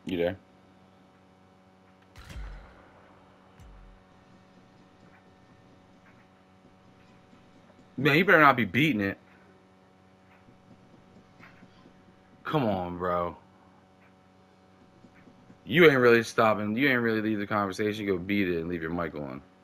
You there? Man, you better not be beating it. Come on, bro. You ain't really stopping. You ain't really leave the conversation. Go beat it and leave your mic on.